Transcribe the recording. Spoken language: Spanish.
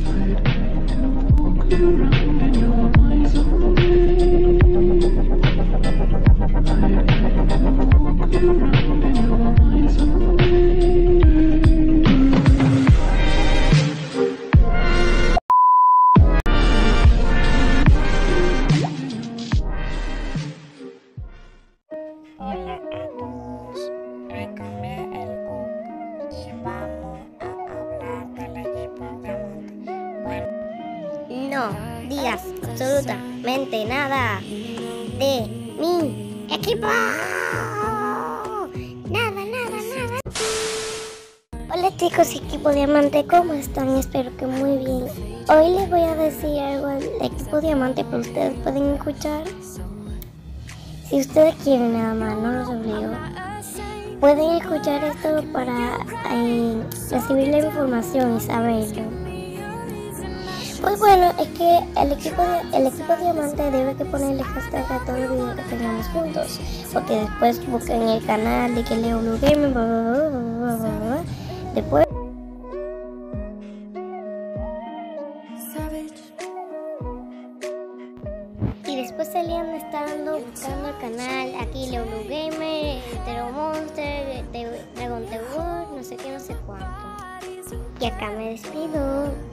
Hola a todos, recambié el book y vamos a hablar del equipo Diamante. Bueno, No digas absolutamente nada de mi equipo. Nada. Hola chicos, equipo Diamante, ¿cómo están? Espero que muy bien. Hoy les voy a decir algo del equipo Diamante, pero ustedes pueden escuchar. Si ustedes quieren nada más, no los obligo. Pueden escuchar esto para recibir la información y saberlo. Pues bueno, es que el equipo Diamante debe que ponerle hashtag a todos los videos que tengamos juntos, porque después busquen el canal de que Leo Blue Gamer, después salían estando buscando el canal aquí Leo Blue Gamer, Tero Monster, Dragon The World, no sé qué, no sé cuánto. Y acá me despido.